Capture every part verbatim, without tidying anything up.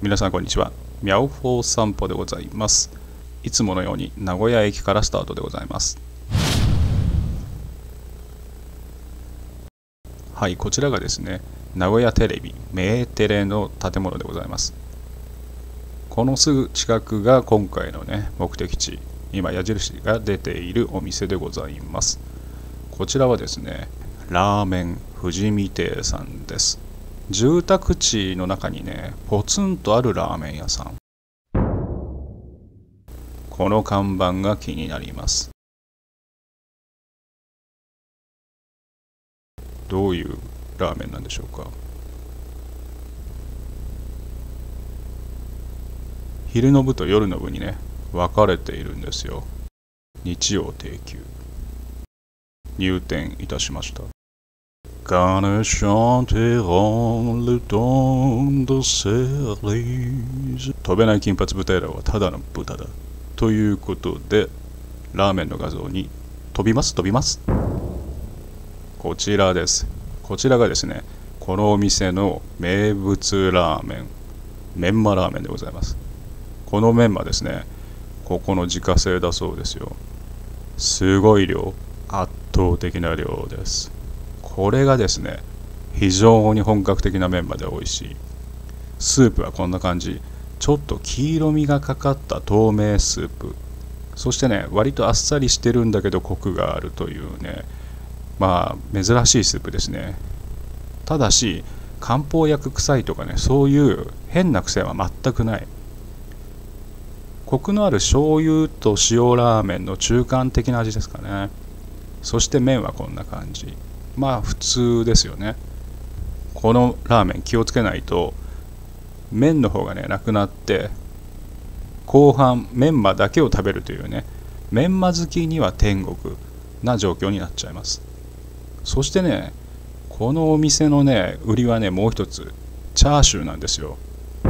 皆さんこんにちは。ミャオフォー散歩でございます。いつものように名古屋駅からスタートでございます。はい、こちらがですね、名古屋テレビ、メーテレの建物でございます。このすぐ近くが今回のね、目的地、今矢印が出ているお店でございます。こちらはですね、ラーメン富士見亭さんです。住宅地の中にね、ポツンとあるラーメン屋さん。この看板が気になります。どういうラーメンなんでしょうか。昼の部と夜の部にね、分かれているんですよ。日曜定休。入店いたしました。Gonna chanter on le ton de cerise 飛べない金髪豚野郎はただの豚だ。ということで、ラーメンの画像に飛びます飛びます。こちらです。こちらがですね、このお店の名物ラーメン、メンマラーメンでございます。このメンマですね、ここの自家製だそうですよ。すごい量、圧倒的な量です。これがですね、非常に本格的なメンマで美味しい。スープはこんな感じ。ちょっと黄色みがかかった透明スープ。そしてね、割とあっさりしてるんだけどコクがあるというね、まあ珍しいスープですね。ただし、漢方薬臭いとかね、そういう変な癖は全くない。コクのある醤油と塩ラーメンの中間的な味ですかね。そして麺はこんな感じ。まあ普通ですよね。このラーメン気をつけないと麺の方がねなくなって後半メンマだけを食べるというね、メンマ好きには天国な状況になっちゃいます。そしてね、このお店のね売りはね、もう一つチャーシューなんですよ。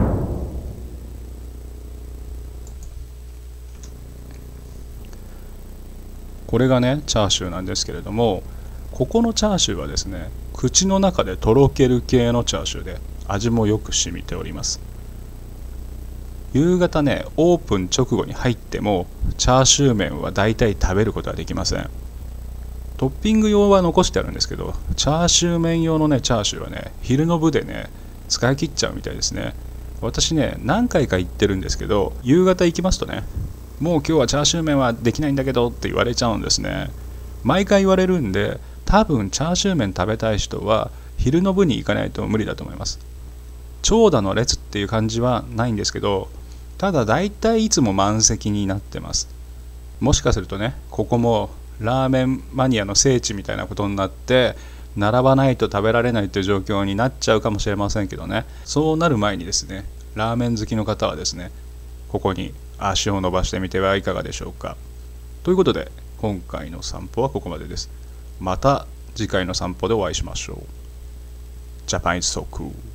これがねチャーシューなんですけれども、ここのチャーシューはですね、口の中でとろける系のチャーシューで味もよく染みております。夕方ね、オープン直後に入ってもチャーシュー麺はだいたい食べることはできません。トッピング用は残してあるんですけど、チャーシュー麺用のねチャーシューはね、昼の部でね使い切っちゃうみたいですね。私ね何回か行ってるんですけど、夕方行きますとね、もう今日はチャーシュー麺はできないんだけどって言われちゃうんですね。毎回言われるんで、多分チャーシュー麺食べたい人は昼の部に行かないと無理だと思います。長蛇の列っていう感じはないんですけど、ただ大体いつも満席になってます。もしかするとね、ここもラーメンマニアの聖地みたいなことになって並ばないと食べられないという状況になっちゃうかもしれませんけどね、そうなる前にですね、ラーメン好きの方はですね、ここに足を伸ばしてみてはいかがでしょうか。ということで今回の散歩はここまでです。また次回の散歩でお会いしましょう。ジャパン is so cool。